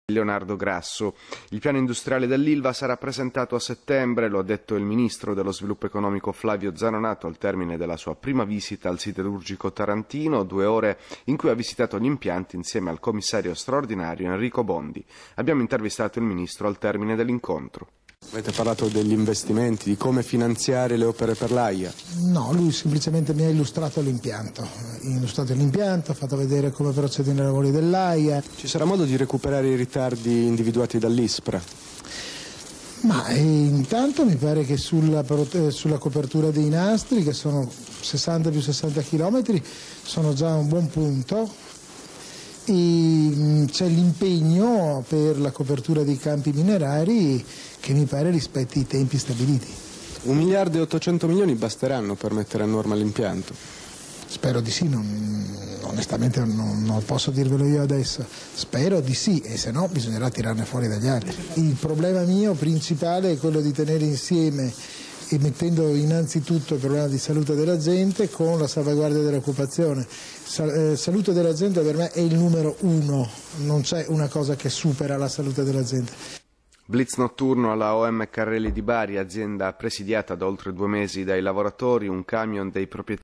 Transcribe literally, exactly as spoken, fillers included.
Leonardo Grasso. Il piano industriale dell'Ilva sarà presentato a settembre, lo ha detto il ministro dello sviluppo economico Flavio Zanonato al termine della sua prima visita al siderurgico tarantino, due ore in cui ha visitato gli impianti insieme al commissario straordinario Enrico Bondi. Abbiamo intervistato il ministro al termine dell'incontro. Avete parlato degli investimenti, di come finanziare le opere per l'A I A? No, lui semplicemente mi ha illustrato l'impianto, ha illustrato l'impianto, ha fatto vedere come procedono i lavori dell'A I A. Ci sarà modo di recuperare i ritardi individuati dall'ISPRA? Ma eh, intanto mi pare che sulla, sulla copertura dei nastri, che sono sessanta più sessanta chilometri, sono già un buon punto. E c'è l'impegno per la copertura dei campi minerari che mi pare rispetti i tempi stabiliti. Un miliardo e ottocento milioni basteranno per mettere a norma l'impianto? Spero di sì, non, onestamente non, non posso dirvelo io adesso. Spero di sì, e se no bisognerà tirarne fuori dagli altri. Il problema mio principale è quello di tenere insieme, e mettendo innanzitutto il problema di salute della gente con la salvaguardia dell'occupazione. Sal- eh, salute della gente per me è il numero uno, non c'è una cosa che supera la salute della gente. Blitz notturno alla O M Carrelli di Bari, azienda presidiata da oltre due mesi dai lavoratori, un camion dei proprietari